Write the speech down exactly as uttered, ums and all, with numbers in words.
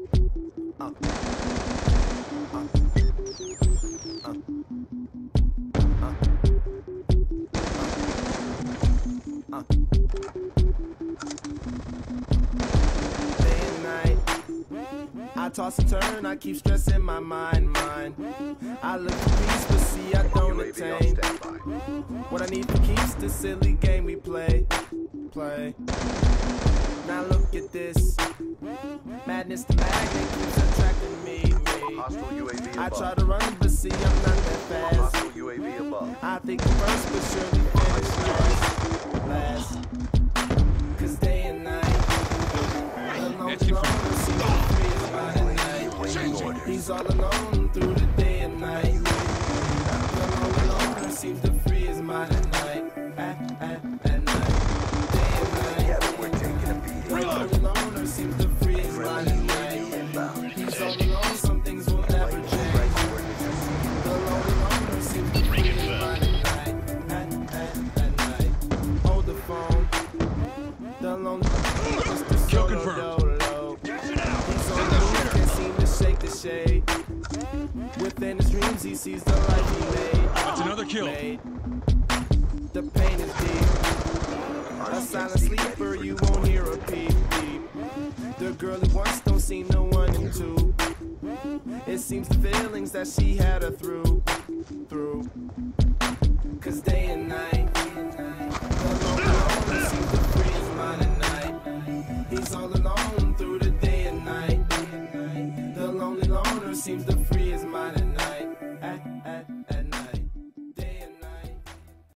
Uh. Uh. Uh. Uh. Uh. Day and night, I toss and turn, I keep stressing my mind, mind. I look for peace, but see I don't attain. What I need for keeps the silly game we play, play. Now look at this, madness the magnet keeps attracting me, me. I try to run, but see I'm not that fast. I think I'm first, but surely finish last, last. Cause day and night, alone, alone, see the free is mine at night. He's all alone through the day and night. Alone, alone, seems the free is mine at night, at, at, at night. Day and night, alone, alone, seems the free is mine at night. He's all alone, some things will never change. Alone, alone, seems the free is mine at night, at, at, at night. Hold the phone, the alone, it's the solo dolo. He's on the move, can't seem to shake the shade. Within his dreams, he sees the life he made. That's another kill. Made. The pain is deep. A silent sleeper, you won't hear a peep, peep. The girl he wants don't seem no one and two. It seems the feelings that she had her through, through.